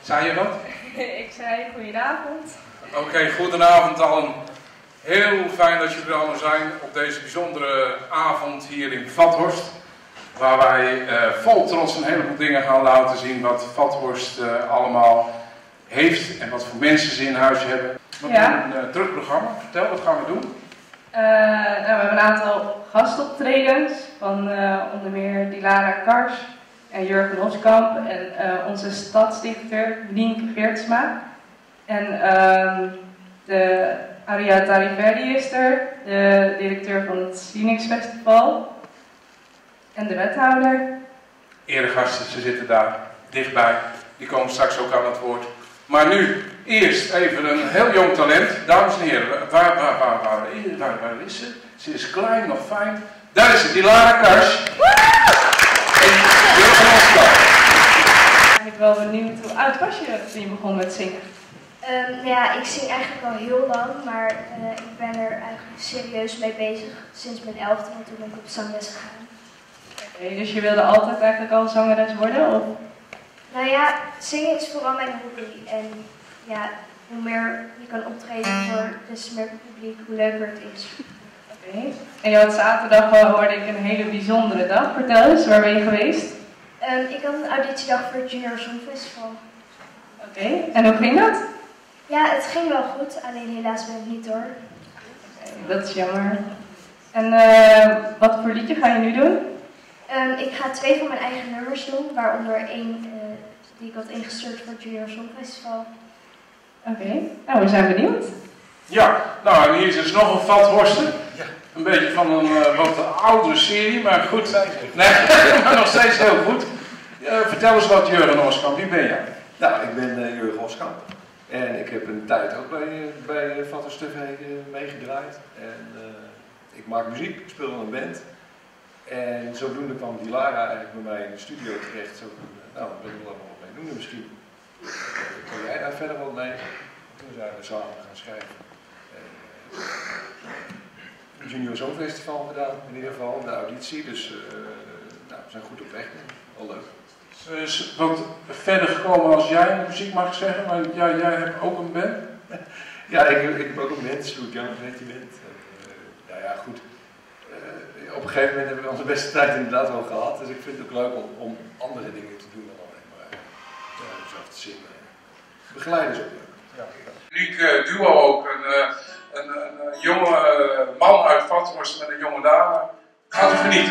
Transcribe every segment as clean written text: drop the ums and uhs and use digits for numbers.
Zei je dat? Ik zei goedenavond. Oké, goedenavond allen. Heel fijn dat jullie er allemaal zijn op deze bijzondere avond hier in Vathorst. Waar wij vol trots een heleboel dingen gaan laten zien wat Vathorst allemaal heeft en wat voor mensen ze in huis hebben. We hebben een druk programma. Vertel, wat gaan we doen? We hebben een aantal gastoptredens van onder meer Dilara Kars en Jurgen Hoskamp en onze stadsdichter Nienke Geertsma. En de Aria Tariverdi is er, de directeur van het Ziningsfestival en de wethouder. Eregasten, ze zitten daar dichtbij. Die komen straks ook aan het woord. Maar nu, eerst even een heel jong talent. Dames en heren, waar is ze? Ze is klein, nog fijn. Daar is ze, Dilara Kars. En Jurgen Hoskamp. Ik ben wel benieuwd, hoe oud was je toen je begon met zingen? Ja, ik zing eigenlijk al heel lang, maar ik ben er eigenlijk serieus mee bezig sinds mijn 11e, want toen ben ik op zangles gegaan. Okay, dus je wilde altijd eigenlijk al zangeres worden? Of? Nou ja, zingen is vooral mijn hobby en ja, hoe meer je kan optreden voor des meer publiek, hoe leuker het is. Oké. En je had zaterdag hoorde ik een hele bijzondere dag. Vertel eens, waar ben je geweest? Ik had een auditiedag voor het Junior Songfestival. Oké, en hoe ging dat? Ja, het ging wel goed, alleen helaas ben ik niet door. Dat is jammer. En wat voor liedje ga je nu doen? Ik ga 2 van mijn eigen nummers doen, waaronder 1 die ik had ingestuurd voor het Junior Songfestival. Oké, nou we zijn benieuwd. Ja, nou en hier is dus nog een Vathorster. Ja. Een beetje van een wat oudere serie, maar goed. Nee, maar nog steeds heel goed. Vertel eens wat, Jurgen Hoskamp, wie ben jij? Nou, ik ben Jurgen Hoskamp. En ik heb een tijd ook bij Vathorst TV meegedraaid. En ik maak muziek, ik speel in een band. En zodoende kwam Dilara eigenlijk bij mij in de studio terecht. Zo, nou, we willen er wel wat mee doen. Misschien kun jij daar verder wat mee. Toen zijn we samen gaan schrijven. Het Junior Songfestival gedaan, in ieder geval, de auditie. Dus nou, we zijn goed op weg. Wel leuk. Dus wat verder gekomen als jij in de muziek mag zeggen, maar jij hebt ook een band? Ja, ik heb ook een band, Sloot Young Regiment. Nou ja, goed. Op een gegeven moment hebben we onze beste tijd inderdaad wel gehad. Dus ik vind het ook leuk om andere dingen te doen dan alleen maar zelf te zingen. Begeleiden is ook leuk. Ja. Uniek duo ook, een jonge man uit Vathorst met een jonge dame. Gaat u genieten.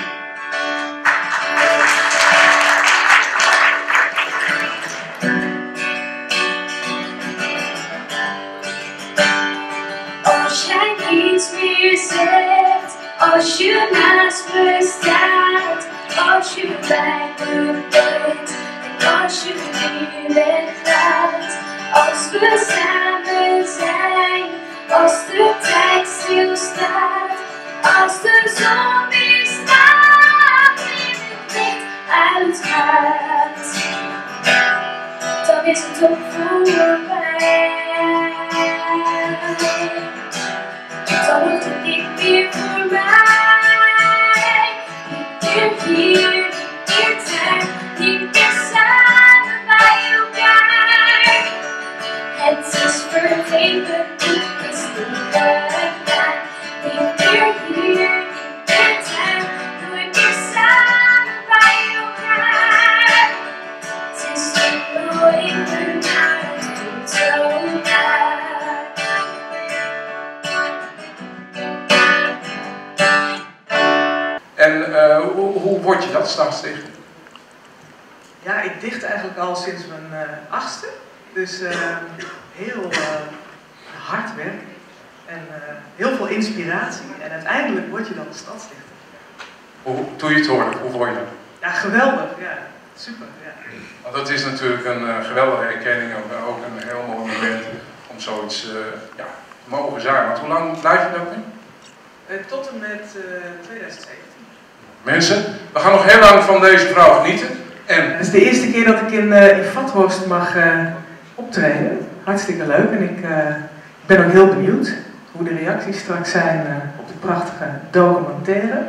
Als jij niets meer zegt, als je naast me staat, als je bij me bent en als je weer weggaat, als we samen zijn, als de tijd stilstaat, als de zon weer staat en het licht uitgaat, dan is het ook voorbij. Dan hoeft het niet meer voor mij. Niet meer hier, niet meer daar, niet meer samen bij elkaar. Het is vergeten, het is niet gedaan. Niet meer hier, niet meer daar, nooit meer samen bij elkaar. Het is niet nooit meer, maar het komt zo naar. En hoe word je dat, stadsdichter? Ja, ik dicht eigenlijk al sinds mijn 8e. Dus heel hard werk en heel veel inspiratie. En uiteindelijk word je dan stadsdichter. Toen je het hoorde, hoe vond je dat? Ja, geweldig. Ja, super. Ja. Want dat is natuurlijk een geweldige erkenning, ook een heel mooi moment om zoiets te mogen zijn. Want hoe lang blijf je dat nu? Tot en met 2017. Mensen, we gaan nog heel lang van deze vrouw genieten. En Het is de eerste keer dat ik in Vathorst mag optreden. Hartstikke leuk en ik ben ook heel benieuwd hoe de reacties straks zijn op de prachtige documentaire.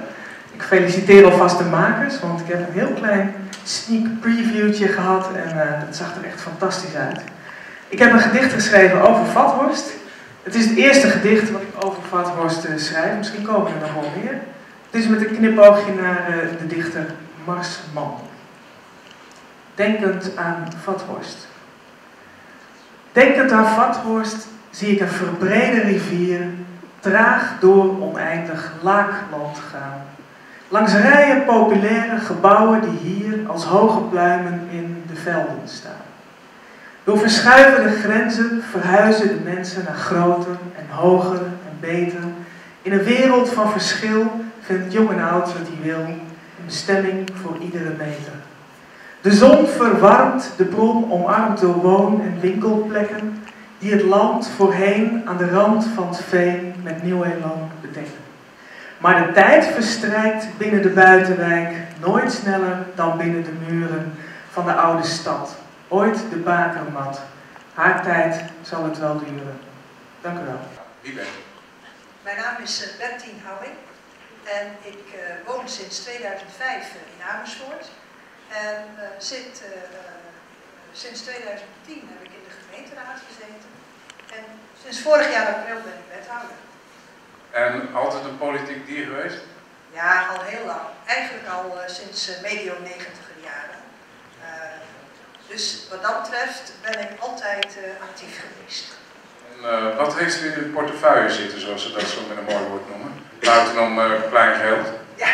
Ik feliciteer alvast de makers, want ik heb een heel klein sneak previewtje gehad en het zag er echt fantastisch uit. Ik heb een gedicht geschreven over Vathorst. Het is het eerste gedicht wat ik over Vathorst schrijf, misschien komen er nog wel meer. Het is met een knipoogje naar de dichter Marsman. Denkend aan Vathorst. Denkend aan Vathorst zie ik een verbrede rivier traag door oneindig laakland gaan. Langs rijen populaire gebouwen die hier als hoge pluimen in de velden staan. Door verschuivende grenzen verhuizen de mensen naar groter en hoger en beter. In een wereld van verschil vindt jong en oud wat hij wil, een bestemming voor iedere meter. De zon verwarmt de bron omarmd door woon- en winkelplekken die het land voorheen aan de rand van het veen met nieuw-elan bedekken. Maar de tijd verstrijkt binnen de buitenwijk nooit sneller dan binnen de muren van de oude stad. Ooit de bakermat. Haar tijd zal het wel duren. Dank u wel. Wie bent u? Mijn naam is Bertien Houwing en ik woon sinds 2005 in Amersfoort. En sinds 2010 heb ik in de gemeenteraad gezeten. En sinds vorig jaar april ben ik wethouder. En altijd een politiek dier geweest? Ja, al heel lang. Eigenlijk al sinds medio 90er jaren. Dus wat dat betreft ben ik altijd actief geweest. En wat heeft u in uw portefeuille zitten, zoals ze dat zo met een mooi woord noemen? Buitenom klein geld. Ja.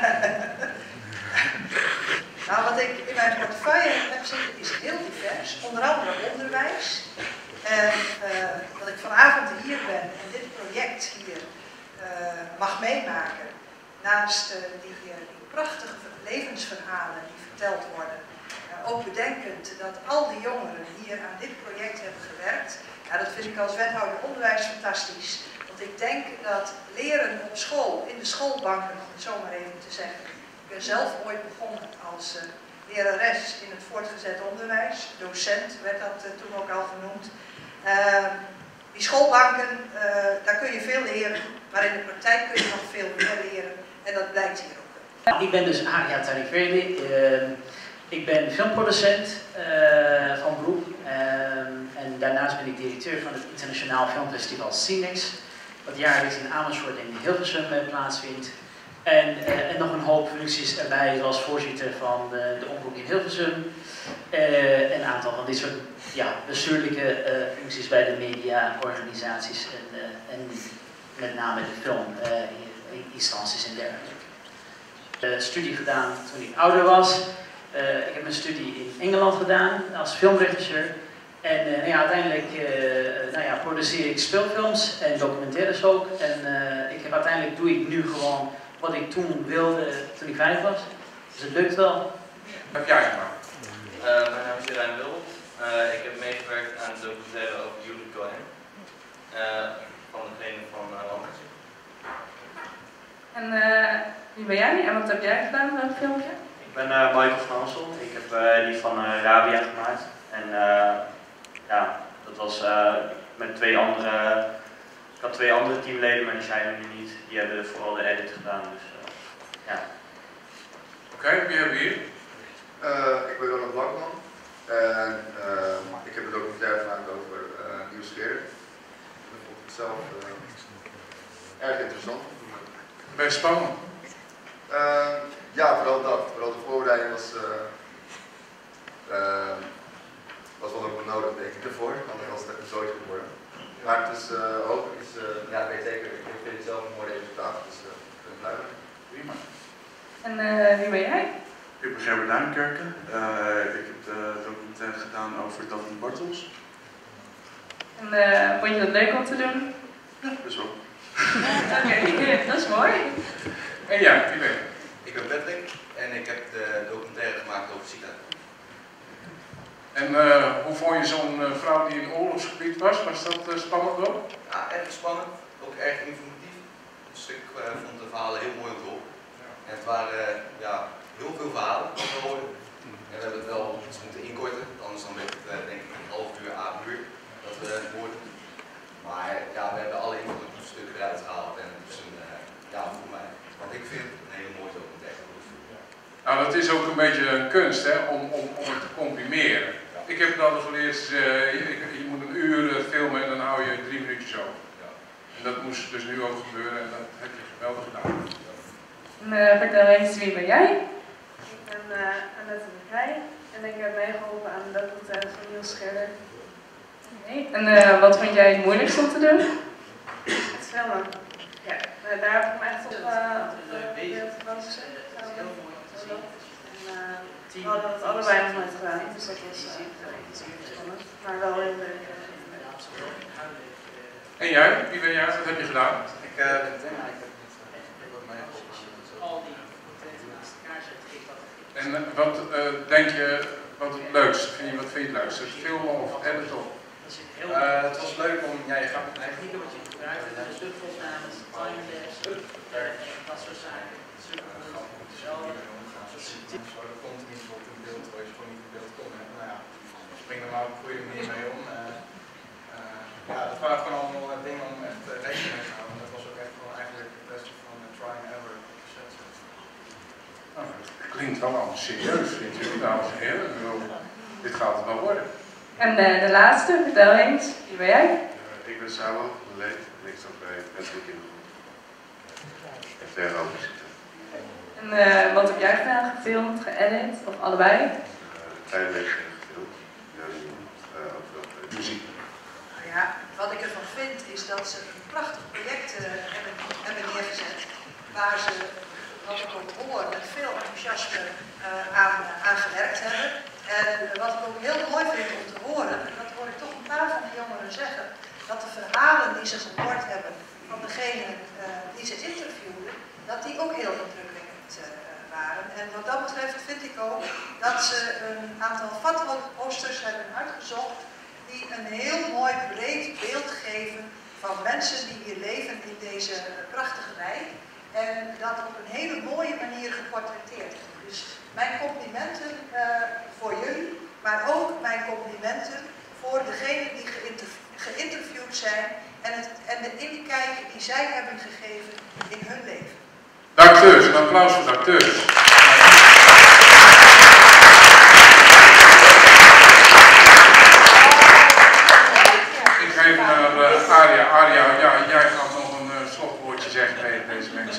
Nou, wat ik in mijn portefeuille heb zitten is heel divers. Onder andere onderwijs. En dat ik vanavond hier ben en dit project hier mag meemaken. Naast die prachtige levensverhalen die verteld worden. Ook bedenkend dat al die jongeren hier aan dit project hebben gewerkt. Ja, dat vind ik als wethouder onderwijs fantastisch. Want ik denk dat leren op school, in de schoolbanken, om het zo maar even te zeggen. Ik ben zelf ooit begonnen als lerares in het voortgezet onderwijs. Docent werd dat toen ook al genoemd. Die schoolbanken, daar kun je veel leren. Maar in de praktijk kun je nog veel meer leren. En dat blijkt hier ook. Ik ben dus Arja Tarifeli. Ik ben filmproducent van beroep en daarnaast ben ik directeur van het internationaal filmfestival Cinex, wat jaarlijks in Amersfoort en Hilversum plaatsvindt. En nog een hoop functies erbij, zoals voorzitter van de omroep in Hilversum. Een aantal van dit soort bestuurlijke functies bij de mediaorganisaties en met name de filminstanties en dergelijke. Studie gedaan toen ik ouder was. Ik heb mijn studie in Engeland gedaan als filmregisseur. En uiteindelijk produceer ik speelfilms en documentaires ook. En uiteindelijk doe ik nu gewoon wat ik toen wilde toen ik 5 was. Dus het lukt wel. Wat heb jij gemaakt? Mijn naam is Jerijn Wild. Ik heb meegewerkt aan de documentaire over Judith Cohen. Van degene van Landers. En wie ben jij en wat heb jij gedaan met dat filmpje? Ik ben Michael van Hansel. Ik heb die van Rabia gemaakt. En dat was met 2 andere. Ik had 2 andere teamleden, maar die zijn er nu niet. Die hebben vooral de edit gedaan. Dus ja. Oké, wie hebben we hier? Ik ben Ronald Blankman. En ik heb een documentaire gemaakt over nieuwsgierig. Dat vond ik zelf erg interessant. Best spannend. Ja, vooral dat. Vooral de voorbereiding was wel ook wel nodig, denk ik, ervoor. Anders was het echt een zoiets geworden. Maar het is hopelijk is, ja, ik weet zeker, ik vind het zelf een mooi resultaat, dus ik ben blij mee. Prima. En wie ben jij? Ik ben Gerbert Duinkerken. Ik heb de documentaire gedaan over Daphne Bartels. En vond je dat leuk om te doen? Ja, best wel. Oké, dat is mooi. En jij, wie ben je? Ik ben Patrick en ik heb de documentaire gemaakt over Sita. En hoe vond je zo'n vrouw die in oorlogsgebied was? Was dat spannend ook? Ja, erg spannend, ook erg informatief. Dus ik vond de verhalen heel mooi om te horen. En het waren heel veel verhalen om te horen. En we hebben het wel iets moeten inkorten, anders dan werd het denk ik een half uur, uur dat we hoorden. Maar ja, we hebben alle informatieve stukken eruit gehaald en het is voor mij, wat ik vind, een hele mooie Nou, dat is ook een beetje een kunst, hè, om het te comprimeren. Ik heb het altijd geleerd, je moet een uur filmen en dan hou je 3 minuutjes over. En dat moest dus nu ook gebeuren en dat heb je geweldig gedaan. Vertel eens, wie ben jij? Ik ben Annette de Vrij en ik heb meegeholpen aan de documentaire van Niels Scherder. Okay. En wat vond jij het moeilijkst om te doen? Het filmen. Ja, daar heb ik me echt op beeld gebaseerd. We hadden het allebei nog nooit gedaan, dus dat was spannend, maar wel heel leuk. En jij? Wie ben jij? Wat heb je gedaan? Ik ben Tim. En wat denk je, wat het leukste? Wat vind je het leukste? Het filmen of editen? Het was leuk om, ja, je gaat met technieken wat je gebruikt, dus luchtopnames, timelapse, dat soort zaken. Super er komt niet op een beeld waar je gewoon niet in beeld kon hebben. Nou ja, spring er maar op een goede manier mee om. Ja, dat waren gewoon allemaal dingen om echt rekening mee te houden. Dat was ook echt gewoon eigenlijk het beste van try and error. Nou, het klinkt wel allemaal serieus, vind je, dames en heren. Dit gaat het wel worden. En de laatste, vertel eens, wie ben jij? Ik ben Samo van de Leed en ik zat bij Patrick in de groep. En tegenover zitten. En wat heb jij gedaan? Gefilmd, geëdit of allebei? Tijdelijk gefilmd. Ook wel muziek. Nou ja, wat ik ervan vind is dat ze een prachtig project hebben neergezet. Waar ze, wat ik ook hoor, met veel enthousiasme aan gewerkt hebben. En wat ik ook heel mooi vind om te horen, en dat hoor ik toch een paar van de jongeren zeggen, dat de verhalen die ze gehoord hebben van degene die ze interviewden, dat die ook heel indrukwekkend waren. En wat dat betreft vind ik ook dat ze een aantal foto's hebben uitgezocht die een heel mooi breed beeld geven van mensen die hier leven in deze prachtige wijk. En dat op een hele mooie manier geportretteerd wordt. Dus mijn complimenten voor jullie, maar ook mijn complimenten voor degenen die geïnterviewd zijn en de inkijk die zij hebben gegeven in hun leven. De acteurs, een applaus voor de acteurs. Ik geef naar Aria. Aria, ja, jij gaat nog een slotwoordje zeggen tegen deze mensen.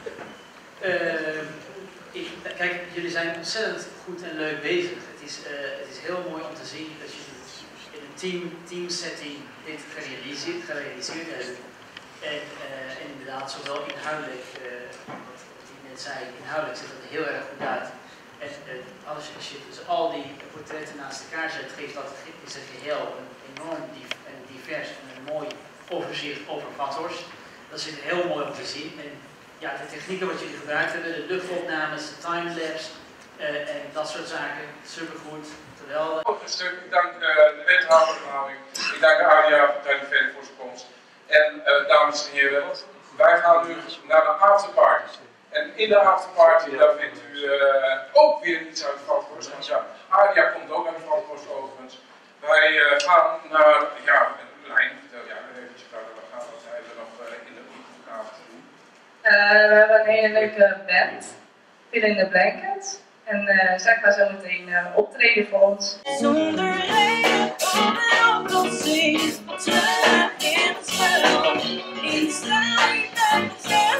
Kijk, jullie zijn ontzettend goed en leuk bezig. Het is heel mooi om te zien dat jullie in een teamsetting dit gerealiseerd hebben. En inderdaad, zowel inhoudelijk, wat ik net zei, inhoudelijk ziet het heel erg goed uit. En als je dus al die portretten naast elkaar zet, geeft dat is het geheel een enorm divers en een mooi overzicht over Vathorst. Dat is heel mooi om te zien. En ja, de technieken wat jullie gebruikt hebben, de luchtopnames, de timelapse en dat soort zaken, supergoed, geweldig. Ook een stuk, ik dank de wethouderverhouding, ik dank Aria voor zijn komst. En dames en heren, wij gaan nu naar de afterparty. En in de afterparty, daar vindt u ook weer iets uit Vathorst. Want ja, Aria komt ook uit Vathorst overigens. Wij gaan naar, ja, Lijn, vertel jij maar eventjes verder, we gaan wat wij er nog in de avond doen. We hebben een hele leuke band, Fill in the Blankets. En zij gaan zo meteen optreden voor ons. Zonder reden overal kan zien, te in het spel, in strijd met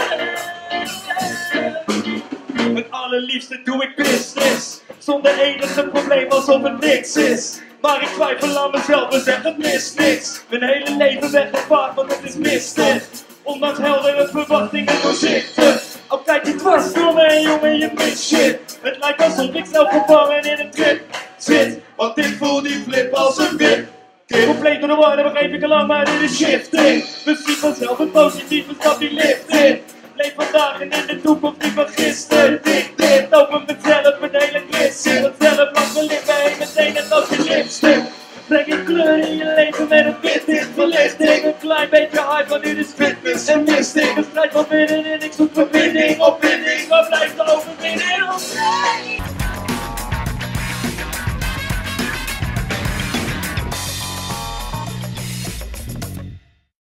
mezelf. Het allerliefste doe ik business, zonder enige probleem alsof het niks is. Maar ik twijfel aan mezelf en zeg het mist niks. Mijn hele leven weggevaard, want het is mistig. Ondanks heldere verwachtingen doorzichtig. Al kijk je dwars door me heen, jongen, je mist shit. Het lijkt alsof ik zelf gevangen in een trip zit. Want ik voel die flip als een wip. Compleet door de war, begreep ik al lang, maar dit is shifting. We zien vanzelf een positieve stap die lift in. Leef vandaag en in de toekomst niet van gisteren. Dit open mezelf een hele glisser. Want zelf langs mijn lippen heen meteen net als je lipstick. Breng ik kleur in je leven met een wit verlichting. Een klein beetje hype, want dit is fitness en mystic. Een strijd van binnen in